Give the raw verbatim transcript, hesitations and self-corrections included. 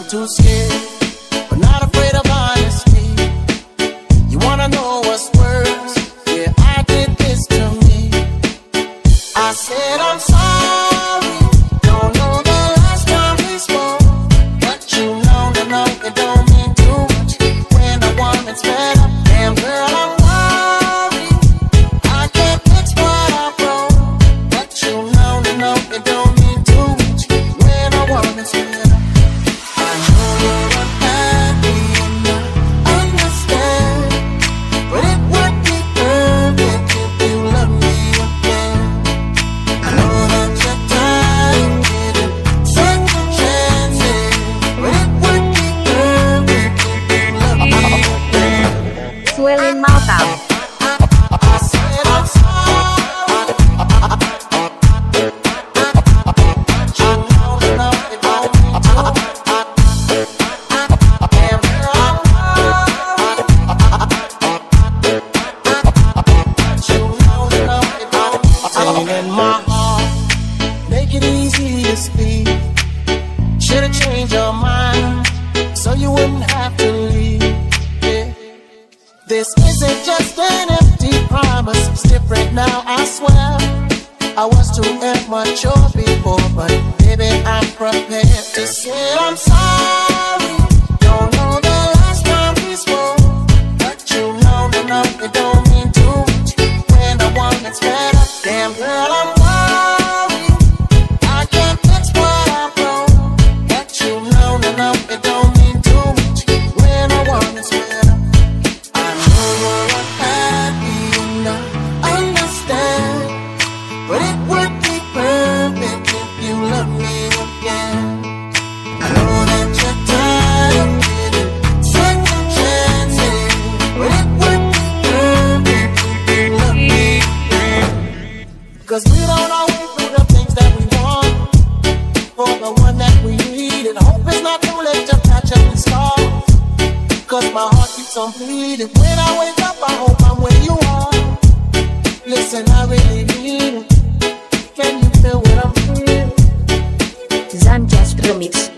I'm too scared, but not afraid of honesty. You wanna know what's worse? Yeah, I did this to me. I said I'm sorry, don't know the last time we spoke, but you know, no, no, it don't mean too much when a woman's fed up. Damn girl, I'm worried, I can't fix what I broke, but you know, no, no, it don't mean too much when a woman's fed up. I know you're unhappy and I understand, but it would be perfect if you love me again. I know that you're tired of getting second chances, but it would be perfect if you love me again. Suelin mau tahu. I said I'm sorry, but you know, no, it don't mean too much. Damn girl, I'm worried, but you know, no, it don't mean too much. Pain in my heart, make it easy to speak. Should've changed your mind so you wouldn't have to leave. Yeah. This isn't just an empty promise, it's different now, I swear. I was too immature before, but baby, I'm prepared to say I'm sorry. Don't know the last time we spoke, but you know, no, no, it don't mean too much when a woman's fed up. Damn girl, I'm worried, I can't fix what I broke, but you know, no, no, it don't mean too much when a woman's fed up. I know you're unhappy and I understand, but it would be perfect if you love me again. I know that you're tired of getting second chances, but it would be perfect if you love me again. Cause we don't always do the things that we want for the one that we need, and hope it's not too late to patch up these scars. Cause my heart keeps on bleeding. When I wake up, I hope I'm where you are. Listen, I really need it. Can you feel what I'm feeling? Zanjust Remix.